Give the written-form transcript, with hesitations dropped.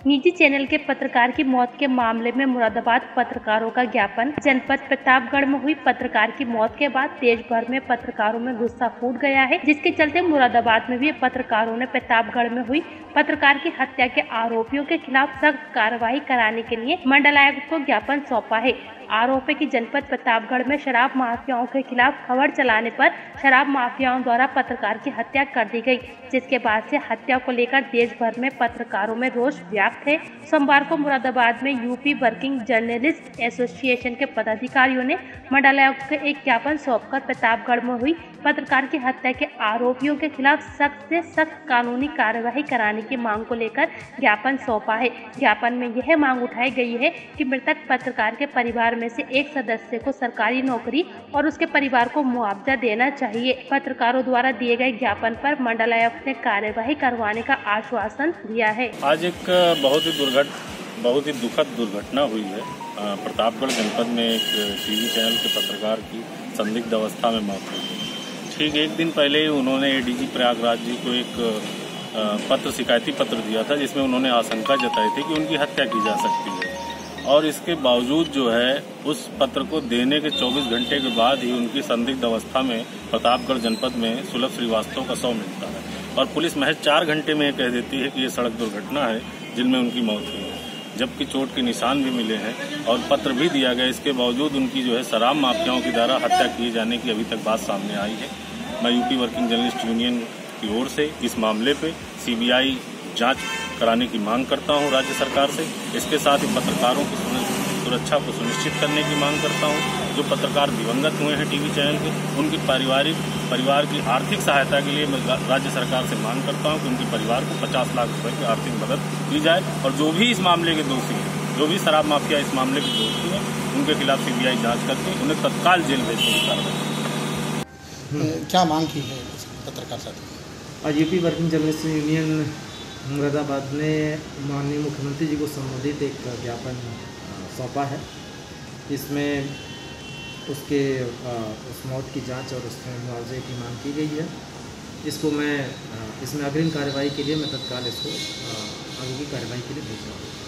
निजी चैनल के पत्रकार की मौत के मामले में मुरादाबाद पत्रकारों का ज्ञापन। जनपद प्रतापगढ़ में हुई पत्रकार की मौत के बाद देश भर में पत्रकारों में गुस्सा फूट गया है, जिसके चलते मुरादाबाद में भी पत्रकारों ने प्रतापगढ़ में हुई पत्रकार की हत्या के आरोपियों के खिलाफ सख्त कार्रवाई कराने के लिए मंडलायुक्त को ज्ञापन सौंपा है। आरोप है कि जनपद प्रतापगढ़ में शराब माफियाओं के खिलाफ खबर चलाने पर शराब माफियाओं द्वारा पत्रकार की हत्या कर दी गई, जिसके बाद से हत्या को लेकर देश भर में पत्रकारों में रोष व्याप्त है। सोमवार को मुरादाबाद में यूपी वर्किंग जर्नलिस्ट एसोसिएशन के पदाधिकारियों ने मंडलायुक्त को एक ज्ञापन सौंपकर प्रतापगढ़ में हुई पत्रकार की हत्या के आरोपियों के खिलाफ सख्त से सख्त कानूनी कार्यवाही कराने की मांग को लेकर ज्ञापन सौंपा है। ज्ञापन में यह मांग उठाई गई है कि मृतक पत्रकार के परिवार में से एक सदस्य को सरकारी नौकरी और उसके परिवार को मुआवजा देना चाहिए। पत्रकारों द्वारा दिए गए ज्ञापन पर मंडलायुक्त ने कार्यवाही करवाने का आश्वासन दिया है। आज एक बहुत ही दुखद दुर्घटना हुई है। प्रतापगढ़ जनपद में एक टीवी चैनल के पत्रकार की संदिग्ध अवस्था में मौत हुई। ठीक एक दिन पहले ही उन्होंने एडीजी प्रयागराज जी को एक शिकायती पत्र दिया था, जिसमें उन्होंने आशंका जताई थी कि उनकी हत्या की जा सकती है, और इसके बावजूद जो है उस पत्र को देने के 24 घंटे के बाद ही उनकी संदिग्ध अवस्था में प्रतापगढ़ जनपद में सुलभ श्रीवास्तव का शव मिलता है, और पुलिस महज 4 घंटे में कह देती है कि ये सड़क दुर्घटना है जिनमें उनकी मौत हुई है, जबकि चोट के निशान भी मिले हैं और पत्र भी दिया गया। इसके बावजूद उनकी जो है शराब माफियाओं के द्वारा हत्या किए जाने की अभी तक बात सामने आई है। मैं यूपी वर्किंग जर्नलिस्ट यूनियन की ओर से इस मामले पे सीबीआई जांच कराने की मांग करता हूं राज्य सरकार से। इसके साथ ही पत्रकारों की सुरक्षा को सुनिश्चित करने की मांग करता हूं। जो पत्रकार दिवंगत हुए हैं टीवी चैनल के, उनकी परिवार की आर्थिक सहायता के लिए मैं राज्य सरकार से मांग करता हूं कि उनके परिवार को 50 लाख रुपए की आर्थिक मदद दी जाए, और जो भी इस मामले के दोषी हैं, जो भी शराब माफिया इस मामले के दोषी हैं, उनके खिलाफ सीबीआई जांच करके उन्हें तत्काल जेल भेजने की कार्रवाई। क्या मांग की है पत्रकार साथी? आज UP working journalist union Moradabad ने माननीय मुख्यमंत्री जी को संबोधित एक ज्ञापन सौंपा है। इसमें उसके उस मौत की जांच और उसमें मुआवजे की मांग की गई है। इसमें अग्रिम कार्रवाई के लिए मैं तत्काल इसको आगे की कार्रवाई के लिए भेज रहा हूँ।